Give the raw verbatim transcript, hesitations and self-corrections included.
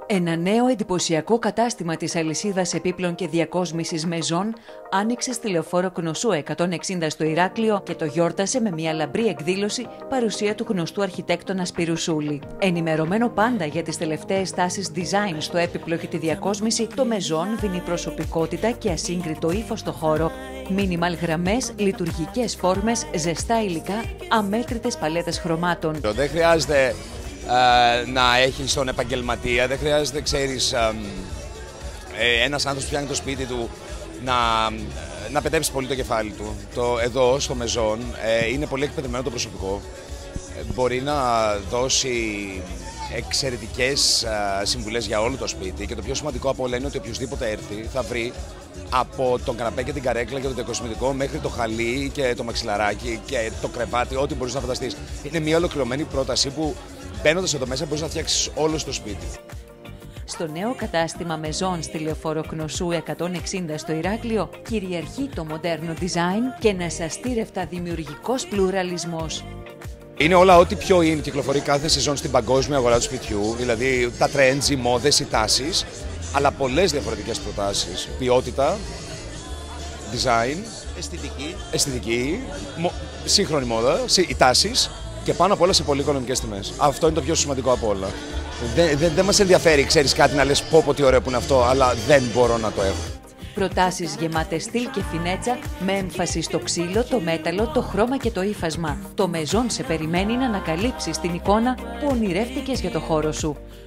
Ένα νέο εντυπωσιακό κατάστημα της αλυσίδας επίπλων και διακόσμησης Maison άνοιξε στη Λεωφόρο Κνωσού εκατόν εξήντα στο Ηράκλειο και το γιόρτασε με μια λαμπρή εκδήλωση παρουσία του γνωστού αρχιτέκτονα Σπυρουσούλη. Ενημερωμένο πάντα για τις τελευταίες τάσεις design στο έπιπλο και τη διακόσμηση, το Maison δίνει προσωπικότητα και ασύγκριτο ύφος στο χώρο. Μίνιμαλ γραμμές, λειτουργικές φόρμες, ζεστά υλικά, αμέτρητες παλέτες χρωμάτων. Δεν χρειάζεται Uh, να έχεις τον επαγγελματία, δεν χρειάζεται, ξέρεις, uh, ε, ένας άνθρωπος που φτιάχνει το σπίτι του να, να πετέψει πολύ το κεφάλι του. Το, εδώ στο Maison ε, είναι πολύ εκπαιδευμένο το προσωπικό. Ε, μπορεί να δώσει εξαιρετικές uh, συμβουλές για όλο το σπίτι και το πιο σημαντικό από όλα είναι ότι οποιοδήποτε έρθει θα βρει από τον καναπέ και την καρέκλα και το διακοσμητικό μέχρι το χαλί και το μαξιλαράκι και το κρεβάτι, ό,τι μπορείς να φανταστείς. Είναι μια ολοκληρωμένη πρόταση που μπαίνοντας εδώ μέσα μπορείς να φτιάξεις όλο στο σπίτι. Στο νέο κατάστημα Maison στη Λεωφόρο Κνωσού εκατόν εξήντα στο Ηράκλειο κυριαρχεί το μοντέρνο design και ένας αστήρευτα δημιουργικός πλουραλισμός. Είναι όλα ό,τι πιο in κυκλοφορεί κάθε σεζόν στην παγκόσμια αγορά του σπιτιού, δηλαδή τα trends, οι μόδες, οι τάσεις, αλλά πολλές διαφορετικές προτάσεις. Ποιότητα, design, αισθητική, αισθητική σύγχρονη μόδα, οι τάσεις και πάνω απ' όλα σε πολύ οικονομικές τιμές. Αυτό είναι το πιο σημαντικό από όλα. Δεν, δεν, δεν μας ενδιαφέρει, ξέρεις, κάτι να λες πω πω τι ωραίο που είναι αυτό, αλλά δεν μπορώ να το έχω. Προτάσεις γεμάτες στυλ και φινέτσα με έμφαση στο ξύλο, το μέταλλο, το χρώμα και το ύφασμα. Το Maison σε περιμένει να ανακαλύψεις την εικόνα που ονειρεύτηκες για το χώρο σου.